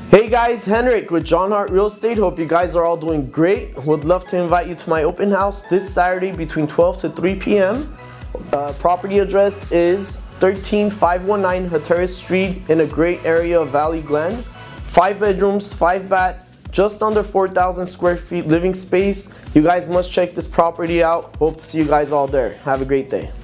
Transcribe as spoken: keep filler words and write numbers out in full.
Hey guys, Henrik with John Hart Real Estate. Hope you guys are all doing great. Would love to invite you to my open house this Saturday between twelve to three p m Uh, property address is thirteen five one nine HATTERAS Street in a great area of Valley Glen. Five bedrooms, five bath, just under four thousand square feet living space. You guys must check this property out. Hope to see you guys all there. Have a great day.